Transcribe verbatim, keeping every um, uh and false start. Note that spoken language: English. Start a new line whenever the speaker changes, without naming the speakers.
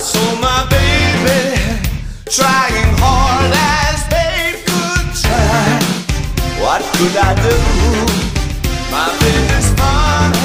saw my baby trying hard as babe could try. What could I do? My baby's fine.